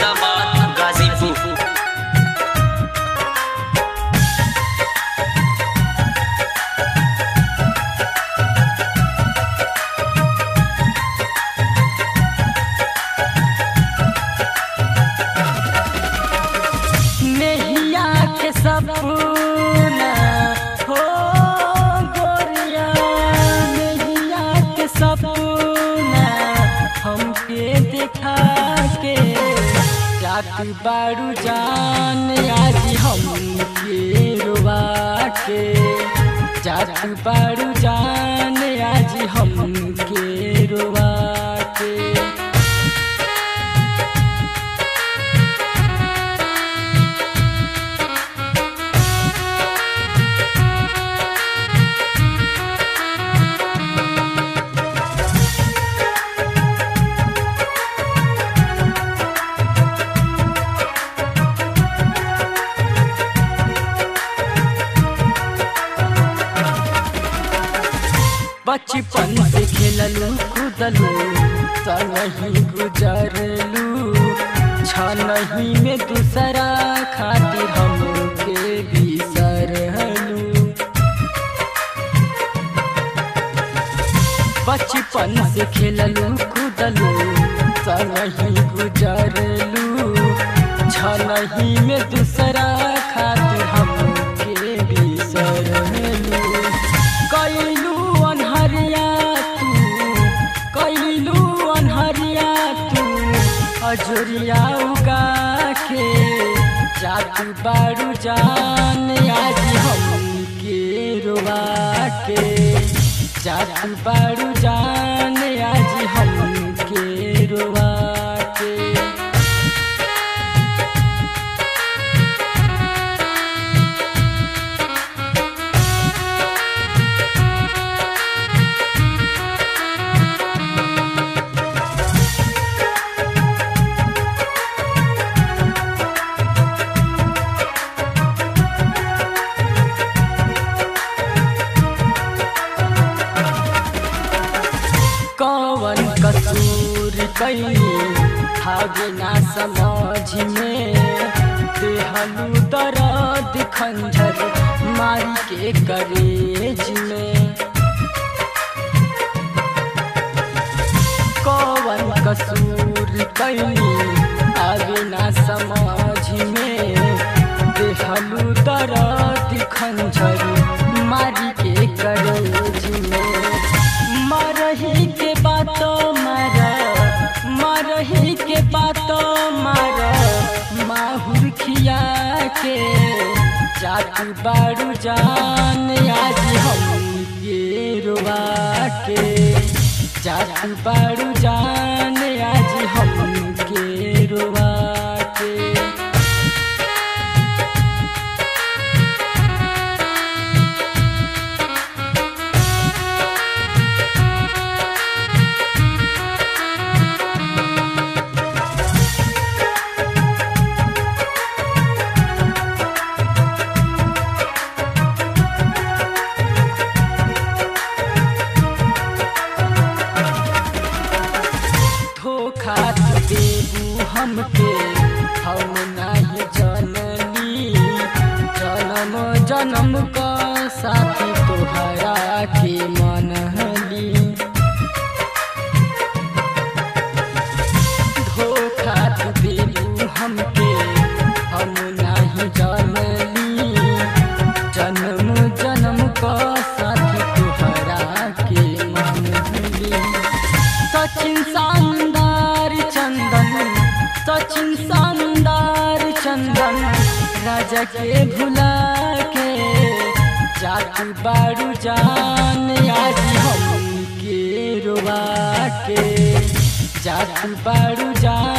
मुरादाबाद गाजीपुर। नैया के सपना हो गोरिया, नैया के सपना हमके देखा के जात बारू जान आज हमके रुआ के, जात बारू जान आज हमके रुआ के। बचपन से खेललू कूदलू संगही गुजरलू, छनही में दूसरा खातिर हमके बिसरलू। बचपन से खेललू कूदलू संगही गुजरलू, छनही में दूसरा खातिर हमके बिसरलू। कैलू अनहरिया तू, कैलू अनहरिया तू अजोरिया उगा के, जातू बारू जान आज हमके रुआ के, जातू बारू जान आज हमके रुआ के। कौन कसूर कैली भागे ना समझ में, देहलू दर्द खंजर मारी के करेज में। कौन कसूर कैली भागे ना समझ में, देहलू दर्द खंजर मारी के करेज में। मरही के बातों मारा, मरही के बातों मारा माहुर खिया के, जातू बारू जान आज हमके रुआ के, जातू बारू जान आज हमके रुआ के। धोखा देबू हमके हम नहीं जननी, जन्म जन्म का साथी तोहरा के मनली। धोखा देबू हमके हम नहीं जननी, जन्म जन्म का साथी तोहरा के मनली। सचिन शानदार चंदन, सचिन शानदार चंदन राजा के भुला के, जातू बारू जान आज हमके रुआ के, जातू बारू जान